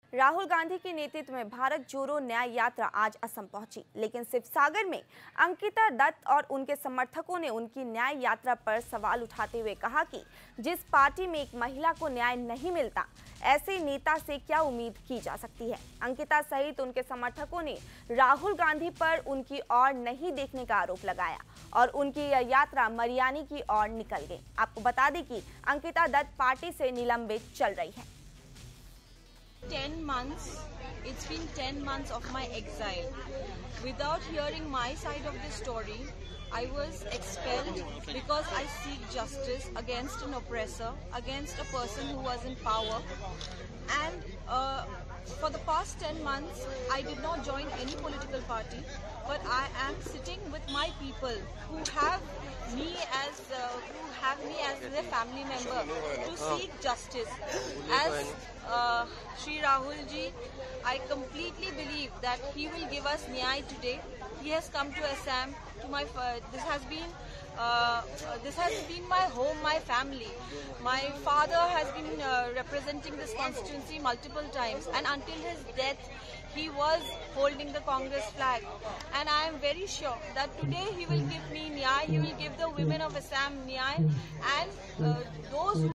राहुल गांधी के नेतृत्व में भारत जोड़ो न्याय यात्रा आज असम पहुंची, लेकिन शिवसागर में अंकिता दत्त और उनके समर्थकों ने उनकी न्याय यात्रा पर सवाल उठाते हुए कहा कि जिस पार्टी में एक महिला को न्याय नहीं मिलता, ऐसे नेता से क्या उम्मीद की जा सकती है। अंकिता सहित उनके समर्थकों ने राहुल गांधी पर उनकी ओर नहीं देखने का आरोप लगाया और उनकी यह यात्रा मरियानी की ओर निकल गई। आपको बता दें कि अंकिता दत्त पार्टी से निलंबित चल रही है। 10 months, it's been 10 months of my exile. Without hearing my side of the story, I was expelled because I seek justice against an oppressor, against a person who was in power. And for the past 10 months, I did not join any political party, but I am sitting with my people who have me as their family member to seek justice. As Shri Rahul ji, I completely believe that he will give us nyay today. He has come to Assam. This has been my home, my family. My father has been representing this constituency multiple times, and until his death, he was holding the Congress flag. And I am very sure that today he will give me nyay. He will give the women of Assam nyay, and those